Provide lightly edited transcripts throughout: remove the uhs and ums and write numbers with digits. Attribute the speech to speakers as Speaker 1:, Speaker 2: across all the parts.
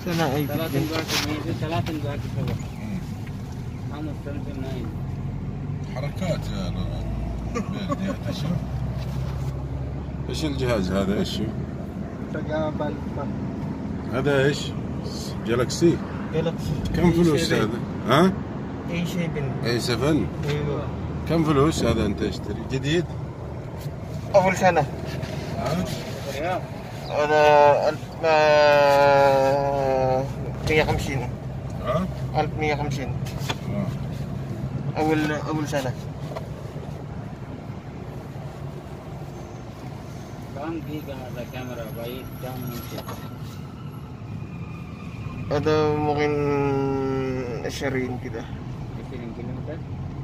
Speaker 1: Sana ay
Speaker 2: 33
Speaker 3: حركات يا ايش الجهاز هذا؟ ايش هذا؟ ايش جالكسي؟ كم فلوس هذا؟ ها؟ A7
Speaker 1: ايوه.
Speaker 3: كم فلوس هذا انت اشتري جديد؟
Speaker 1: اول سنة هذا 1150.
Speaker 3: ها؟
Speaker 1: 1150 اول سنة.
Speaker 2: كم جيجا هذا كاميرا باي كم
Speaker 1: هذا ممكن 20 كده.
Speaker 2: 20 كيلومتر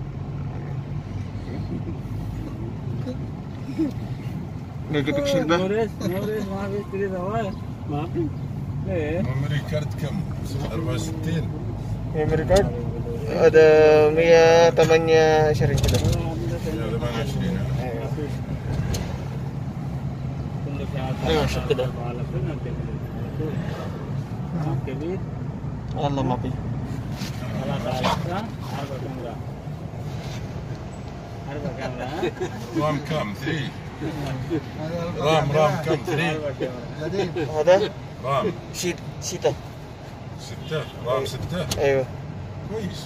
Speaker 1: ميجا بكسل بقى.
Speaker 2: نوريس ما في تريد هواي ما في ايه
Speaker 3: ميموري كارت كم؟ 64
Speaker 1: ميموري كارد هذا 128 كده.
Speaker 3: 28
Speaker 1: ايوه شوف كده.
Speaker 2: كبير
Speaker 1: والله ما في.
Speaker 2: أربع كاميرا
Speaker 3: رام كم؟ 3 رام كم؟ 3
Speaker 1: هذا
Speaker 3: رام
Speaker 1: 6.
Speaker 3: 6 رام 6
Speaker 1: ايوه
Speaker 3: كويس.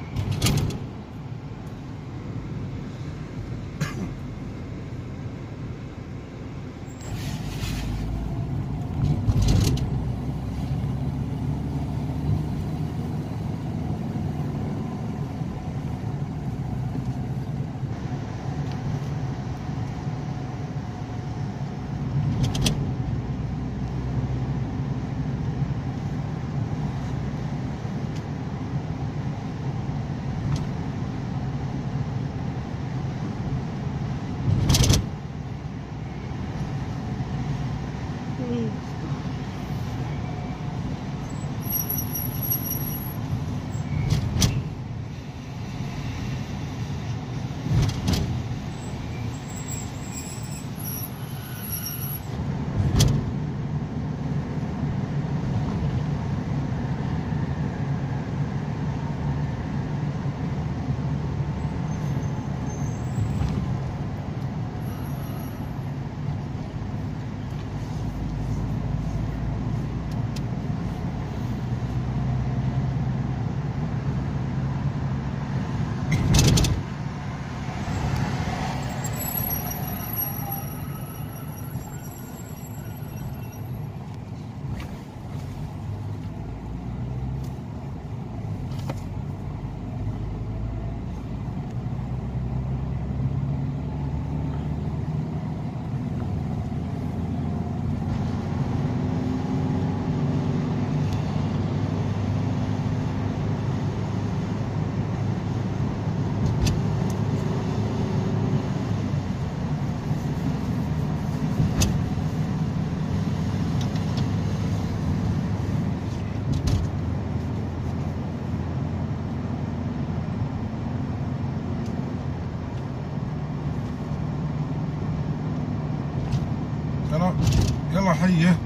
Speaker 3: يلا حيه،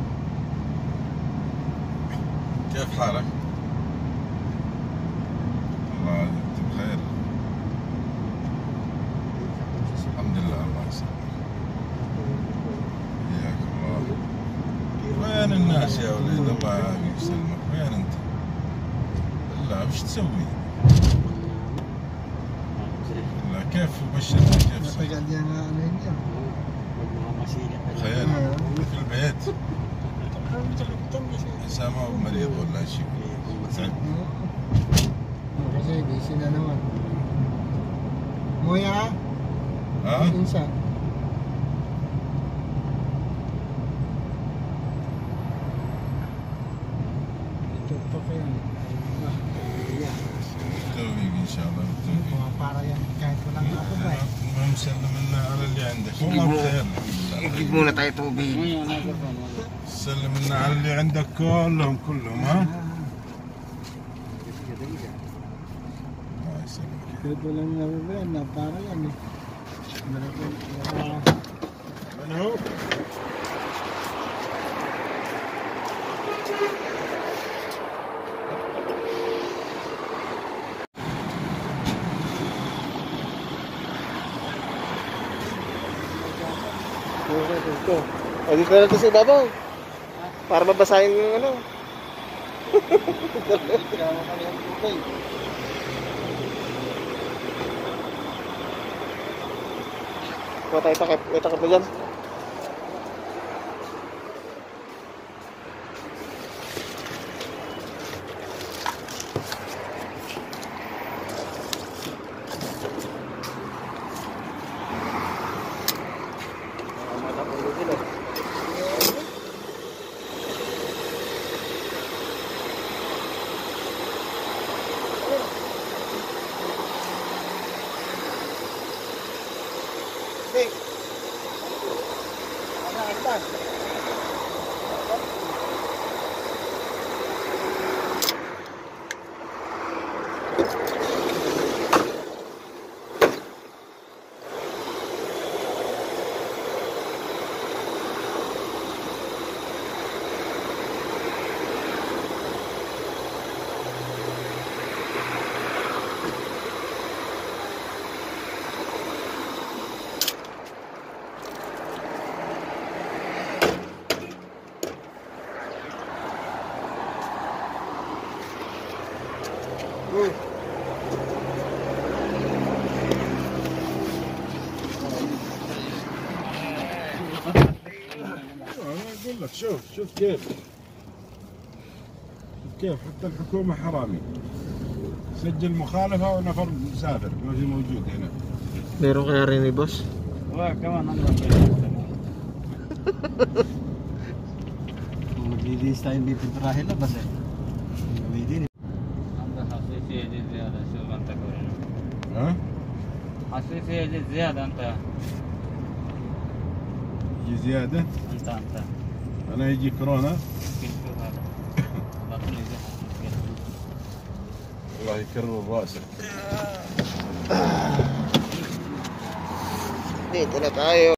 Speaker 3: كيف حالك؟ الله يجزيك بخير. الحمد لله الله يسلمك. حياك الله. وين الناس يا وليد؟ الله يسلمك، وين انت؟ لا وش تسوي؟ لا كيف بشرتك؟ كيف صحتك؟ خير في البيت. حسام هو مريض ولا شيء؟ تعب.
Speaker 4: di sini naman. Moya?
Speaker 3: ها؟
Speaker 4: Insa.
Speaker 3: بالتوفيق ان شاء الله، بالتوفيق.
Speaker 4: Para yan kahit walang ako ba.
Speaker 3: المهم سلم لنا على اللي عندك. والله بخير الحمد
Speaker 1: يجيب
Speaker 3: لله.
Speaker 1: muna tayo tubig.
Speaker 3: سلم لنا على اللي عندك كلهم ها؟ الله يسلمك.
Speaker 4: Kahit walang nababayan na para yan eh.
Speaker 3: من هو؟
Speaker 2: Ito.
Speaker 1: O, dito na natin sa ibabaw. Para mabasahin yung ano.
Speaker 4: Kaya kami ang tubig.
Speaker 1: Kuha tayo takip. May takip na dyan.
Speaker 3: أنا أقول لك شوف كيف حتى الحكومة حرامي سجل مخالفة ونفر مسافر ما في موجود هنا.
Speaker 1: Meron kaya rin ni boss?
Speaker 2: Wah, kawan ang maglilinis tayo bipinturahin na basta. Gamitin. Anda hasisi edit ziyada şu anta koyun.
Speaker 3: ها؟
Speaker 2: Hasisi edit ziyada anta.
Speaker 3: يجي زيادة
Speaker 2: Anta.
Speaker 3: أنا يجي كورونا
Speaker 2: Kintu hada. Bakın izi.
Speaker 3: الله يكرر راسك.
Speaker 1: Dito na tayo.